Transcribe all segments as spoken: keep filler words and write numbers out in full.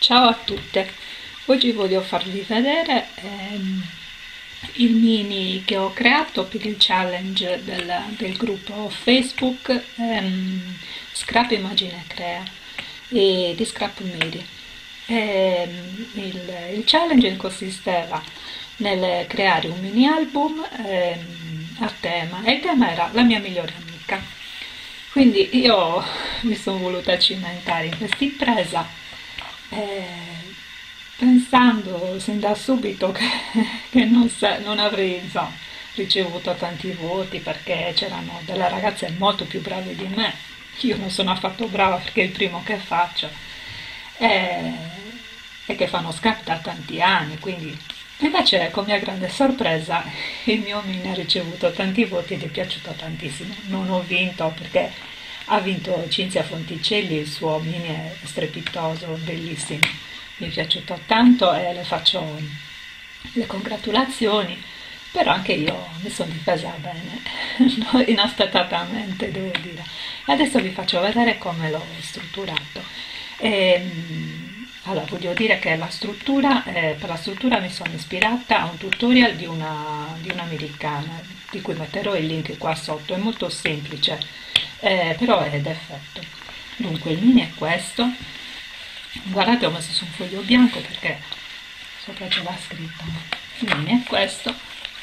Ciao a tutte, oggi voglio farvi vedere ehm, il mini che ho creato per il challenge del, del gruppo Facebook ehm, Scrap Immagine Crea e di Scrap Miri. Ehm, il, il challenge consisteva nel creare un mini album ehm, a tema e il tema era la mia migliore amica. Quindi io mi sono voluta cimentare in questa impresa eh, pensando sin da subito che, che non, sa- non avrei insomma, ricevuto tanti voti perché c'erano delle ragazze molto più brave di me. Io non sono affatto brava perché è il primo che faccio e, e che fanno scrap da tanti anni, quindi invece con mia grande sorpresa il mio mini ha ricevuto tanti voti ed è piaciuto tantissimo. Non ho vinto perché ha vinto Cinzia Fonticelli, il suo mini è strepitoso, bellissimo, mi è piaciuto tanto e le faccio le congratulazioni, però anche io mi sono difesa bene, inaspettatamente devo dire. E adesso vi faccio vedere come l'ho strutturato. E, allora, voglio dire che la struttura, eh, per la struttura mi sono ispirata a un tutorial di una, di un'americana, di cui metterò il link qua sotto, è molto semplice, eh, però è d'effetto. Dunque il mini è questo, guardate ho messo su un foglio bianco perché sopra c'è la scritta, il mini è questo,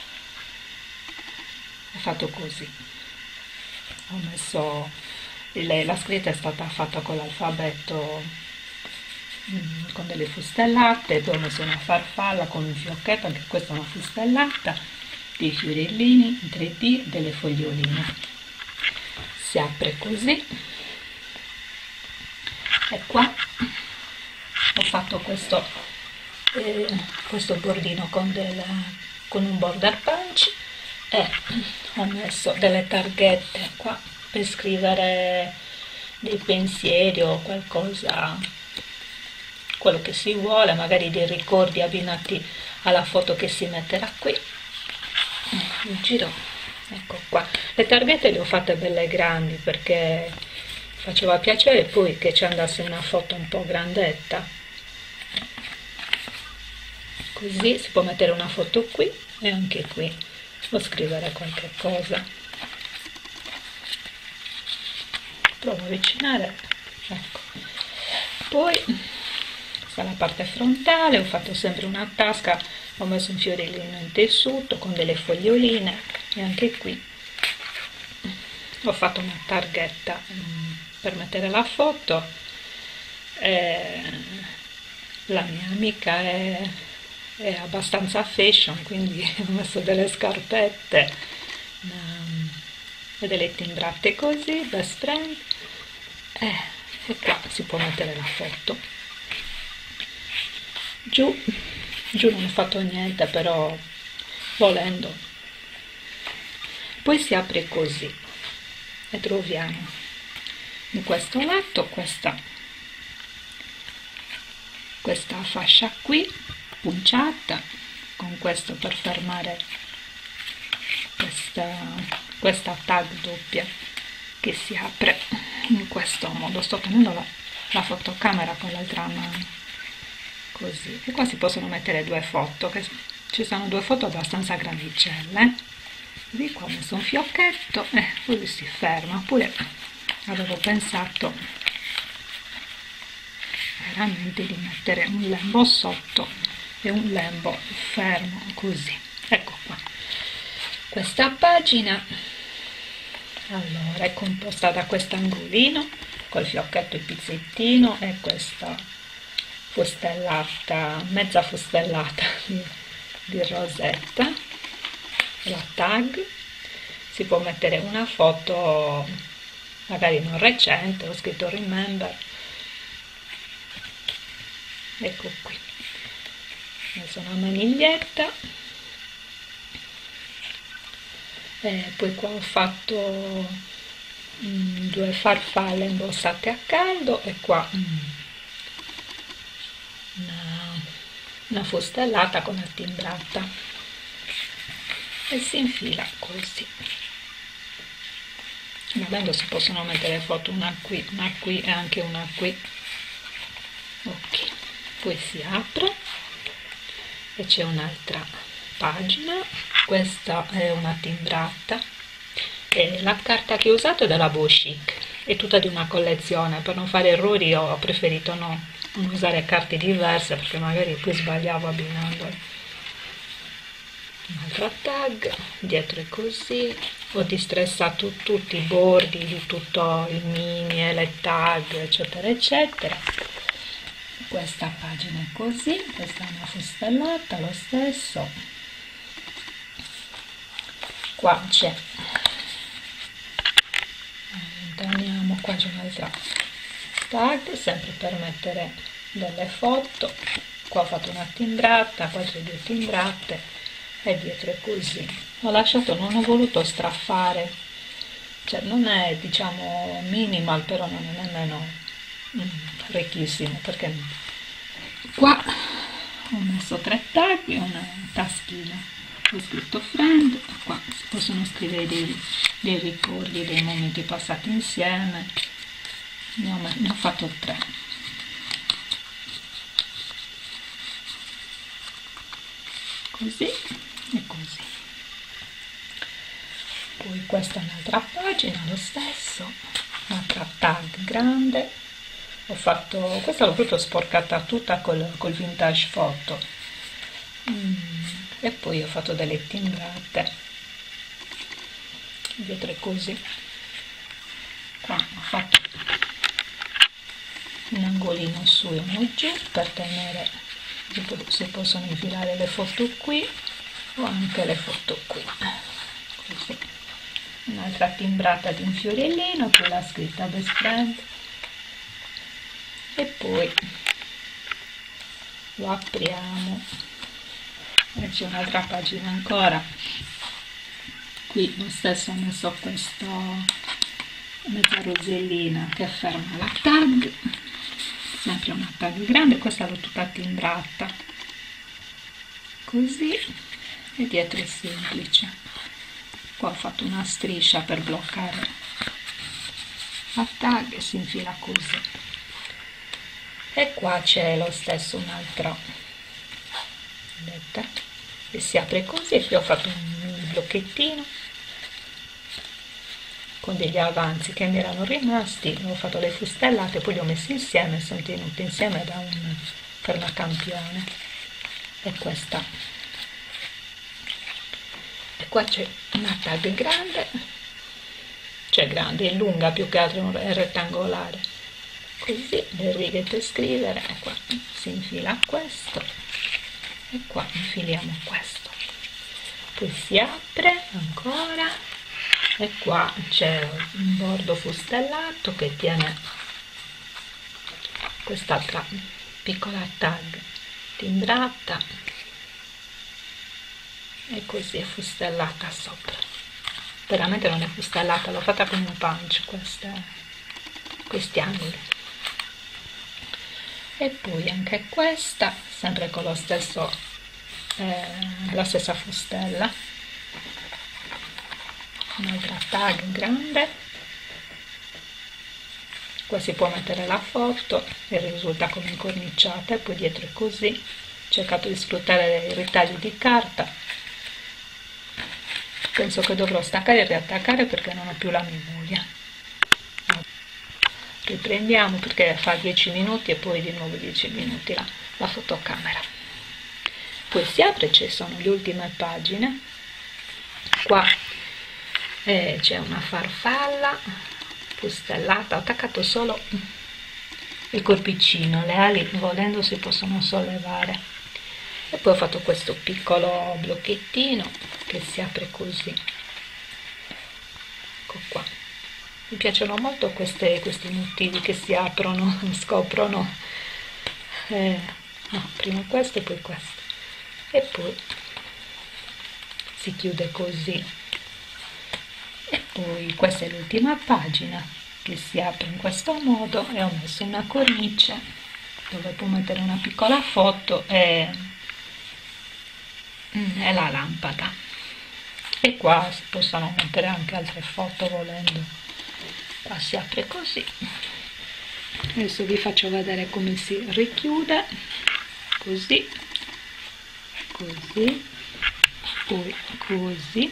è fatto così, ho messo, il- la scritta è stata fatta con l'alfabeto mm, con delle fustellate, poi ho messo una farfalla con un fiocchetto, anche questa è una fustellata, dei fiorellini in tre D, delle foglioline. Si apre così e qua ho fatto questo, eh, questo bordino con, del, con un border punch e ho messo delle targhette qua per scrivere dei pensieri o qualcosa, quello che si vuole, magari dei ricordi abbinati alla foto che si metterà qui. Il giro, ecco qua, le targhette le ho fatte belle grandi perché faceva piacere poi che ci andasse una foto un po' grandetta, così si può mettere una foto qui e anche qui o scrivere qualche cosa. Provo a avvicinare, ecco. Poi questa è la parte frontale, ho fatto sempre una tasca, ho messo un fiorellino in tessuto con delle foglioline e anche qui ho fatto una targhetta mm, per mettere la foto. Eh, la mia amica è, è abbastanza fashion, quindi ho messo delle scarpette um, e delle timbrate così, best friend, eh, e qua si può mettere la foto. Giù, giù non ho fatto niente, però volendo. Poi si apre così e troviamo in questo lato questa, questa fascia qui punciata con questo per fermare questa, questa tag doppia che si apre in questo modo. Sto tenendo la, la fotocamera con l'altra mano così, e qua si possono mettere due foto, che ci sono due foto abbastanza grandicelle. Di qua ho messo un fiocchetto e eh, poi si ferma. Oppure avevo pensato veramente di mettere un lembo sotto e un lembo fermo così. Ecco qua, questa pagina allora è composta da quest'angolino col fiocchetto e il pizzettino e questa fustellata, mezza fustellata di, di rosetta, la tag. Si può mettere una foto magari non recente, ho scritto remember, ecco qui, ho messo una maniglietta e poi qua ho fatto mm, due farfalle imbossate a caldo e qua mm, una, una fustellata con la timbrata e si infila così. Volendo si possono mettere foto una qui, una qui e anche una qui. Ok, poi si apre e c'è un'altra pagina. Questa è una timbrata e la carta che ho usato è della Beau Chic, è tutta di una collezione. Per non fare errori ho preferito no, non usare carte diverse perché magari poi sbagliavo abbinandole. Un'altra tag, dietro è così, ho distressato tutti i bordi di tutto il mini e le tag eccetera eccetera. Questa pagina è così, questa è una fustellata, lo stesso. Qua c'è, allontaniamo, qua c'è un'altra tag, sempre per mettere delle foto. Qua ho fatto una timbrata, qua c'è due timbrate e dietro è così. Ho lasciato, non ho voluto straffare, cioè non è diciamo minimal, però non è nemmeno mm, ricchissimo, perché qua ho messo tre tag e una taschina, ho scritto friend, qua si possono scrivere dei, dei ricordi, dei momenti passati insieme, ne ho, ne ho fatto tre. Così e così. Poi questa è un'altra pagina, lo stesso, un'altra tag grande. Ho fatto, questa l'ho proprio sporcata tutta col, col vintage photo. Mm, e poi ho fatto delle timbrate. Dietro è così. Qua ho fatto un angolino su e uno giù per tenere, si possono infilare le foto qui o anche le foto qui, così. Un'altra timbrata di un fiorellino con la scritta best friend e poi lo apriamo e c'è un'altra pagina ancora. Qui lo stesso ho messo questa mezza rosellina che ferma la tag, sempre una tag grande, questa l'ho tutta timbrata così e dietro è semplice. Qua ho fatto una striscia per bloccare la tag e si infila così. E qua c'è lo stesso un altro, vedete, e si apre così. E qui ho fatto un blocchettino con degli avanzi che mi erano rimasti, ho fatto le fustellate, poi li ho messi insieme, sono tenuti insieme da un fermacampione. E questa, e qua c'è una tag grande, cioè grande, è lunga più che altro, è rettangolare, così le righe per scrivere, e qua si infila questo e qua infiliamo questo, poi si apre ancora e qua c'è un bordo fustellato che tiene quest'altra piccola tag timbrata e così è fustellata sopra. Veramente non è fustellata, l'ho fatta con un punch queste, questi angoli. E poi anche questa, sempre con lo stesso, eh, la stessa fustella, un'altra tag grande. Qua si può mettere la foto e risulta come incorniciata, e poi dietro è così. Ho cercato di sfruttare i ritagli di carta. Penso che dovrò staccare e riattaccare perché non ho più la memoria. Riprendiamo perché fa dieci minuti e poi di nuovo dieci minuti la, la fotocamera. Poi si apre, ci sono le ultime pagine. Qua eh, c'è una farfalla fustellata, ho attaccato solo il corpicino, le ali volendo si possono sollevare. E poi ho fatto questo piccolo blocchettino che si apre così. Ecco qua. Mi piacciono molto queste, questi motivi che si aprono, scoprono. Eh, no, prima questo e poi questo. E poi si chiude così. E poi questa è l'ultima pagina che si apre in questo modo e ho messo una cornice dove può mettere una piccola foto e, e la lampada. E qua si possono mettere anche altre foto volendo. Qua si apre così. Adesso vi faccio vedere come si richiude. così, così, poi così,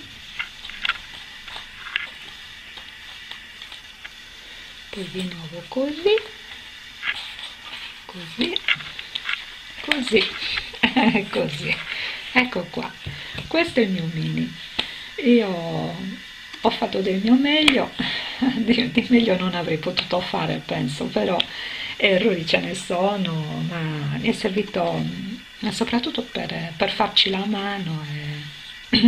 poi di nuovo così, così, così, così. Ecco qua, questo è il mio mini. Io ho fatto del mio meglio, di, di meglio non avrei potuto fare, penso, però errori ce ne sono, ma mi è servito mm, soprattutto per, per farci la mano e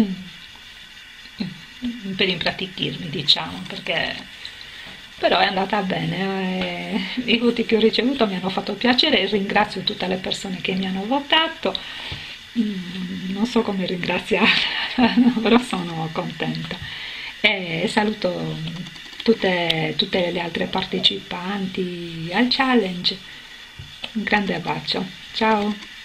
per impratichirmi, diciamo, perché però è andata bene, eh, i voti che ho ricevuto mi hanno fatto piacere e ringrazio tutte le persone che mi hanno votato. Mm, non so come ringraziarla, però sono contenta e saluto tutte, tutte le altre partecipanti al challenge. Un grande bacio, ciao!